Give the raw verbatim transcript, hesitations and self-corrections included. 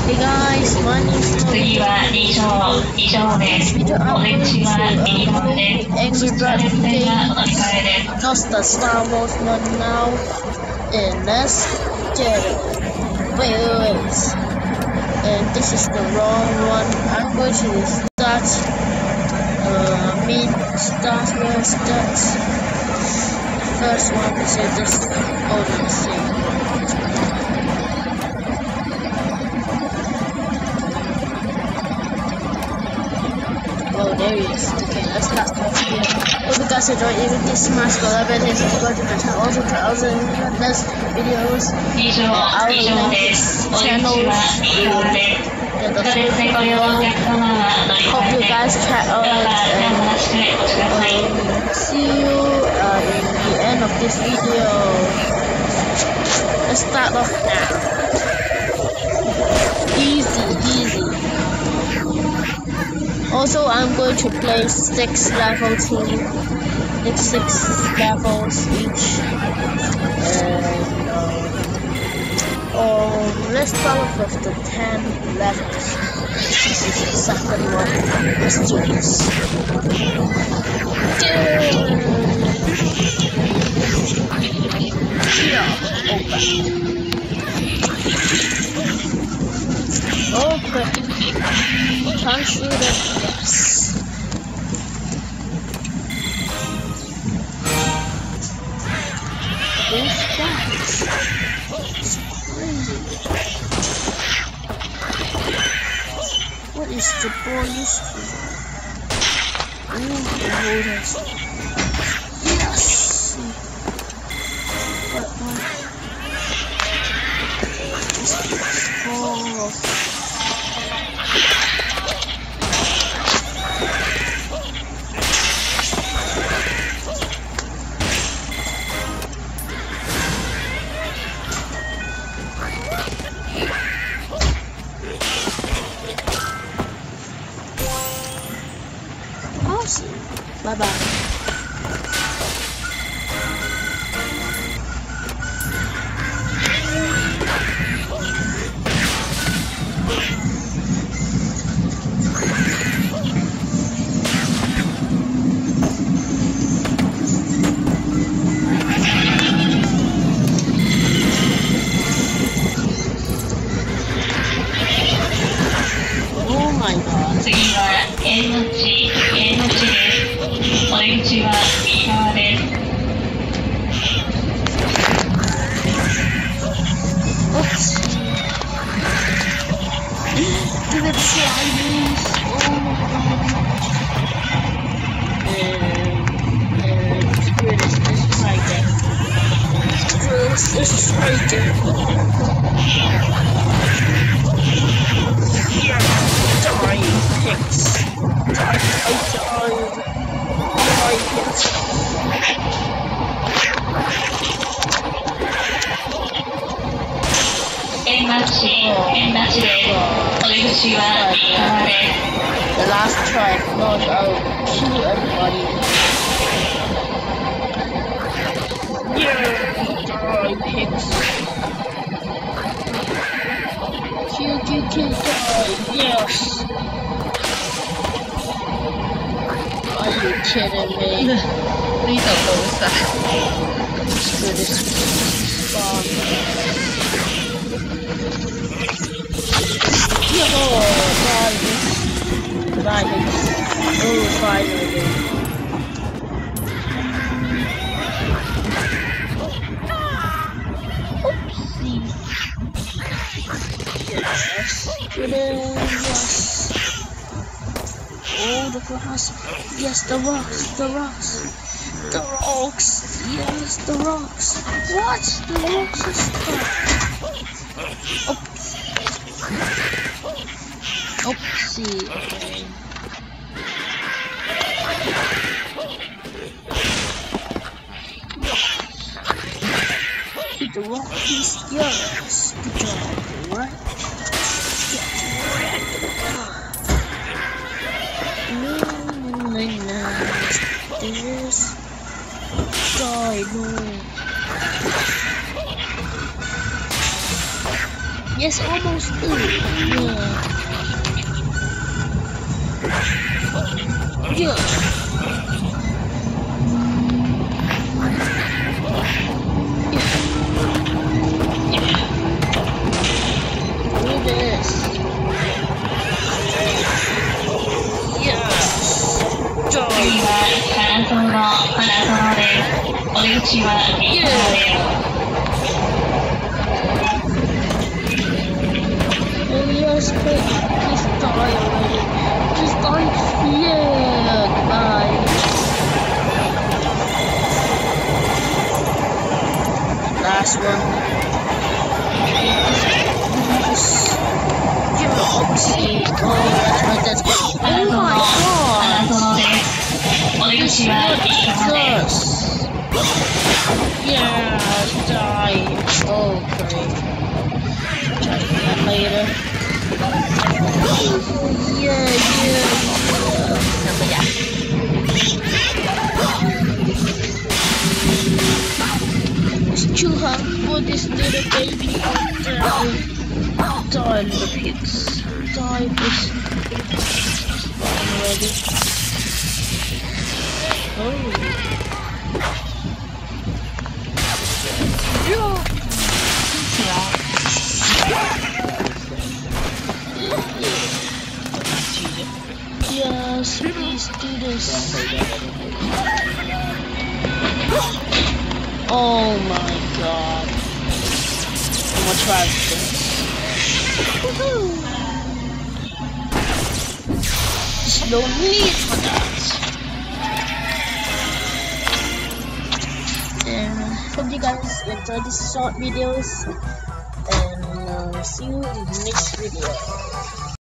Hey guys, my name is Tony. 次は以上、以上です。 Video お出 I'm 口 going は to 右側 uh, です。 play Angry 車 Birds 列線は game, お乗り換えです。 not the Star Wars one now. And let's get it. Wait, wait, wait. And this is the wrong one. I'm going to start. Uh, I mean, start where it starts. First one is in this. Oh, let's see. Oh, there he is. Okay, let's start off here. Hope you guys enjoyed. If you did, smash the like button and subscribe to the channel. Also, to other next videos. 以上、 I 以 will 上 link で his す。お出口 channels は右側で in す。 the 車列でご利用のお客 description 様は乗り below. 換 Hope え you です。 guys check どう out か手を and 離してお待ちください。 um, see you uh, in the end of this video. Let's start off now. Easy, easy. Also, I'm going to play six level team, like six levels each. And um, um, let's start off with the ten levels. This is the second one. Let's do this. Okay. Punch through the yes. Who's that? It's crazy. What is the ball used for? Oh, the holders. Yes. What one? Oh. Bye bye. Oh my god. 次は N 地、N 地です。お出口は右側です。 Oops. Do it Chinese. Oh my god. And, and screw this. Let's try again. Screw this. Let's try again. Yeah. Die, pigs. Die, die, die. Die, pigs. N なし、N なしです。お出口は右側です。 The last try. No, I'll kill everybody. Yeah, die, pigs. Kill, kill, kill, die. Yes. Are you kidding me? Please don't go inside. Screw this bomb. Yo, die. Die. Oh, finally. Yes. Oh, the grass. Yes, the rocks. The rocks. The rocks. Yes, the rocks. What? The rocks are stuck. Oops. Oopsie. Okay. Hit the rock piece. Yes. Good job. Right. This guy, no. It's almost through. Yeah. Yeah. Do this. Yeah. Die. 次は花園の花園です。お出口は右側です。 Oh yes, but please die already. Just die. Yeah, goodbye. Last one. Galaxy. Oh, that's right, that's right. Oh my god. This is Yeah, die. Okay. Try that later. Yeah, yeah, yeah. Yeah. It's too hard for this little baby to die. Die, little pigs. Die, please. I'm ready. Oh. Yeah. Yes, please do this. Oh my god. I'm gonna try this. Woohoo! There's no need for that. And hope you guys enjoyed these short videos. And uh, see you in the next video.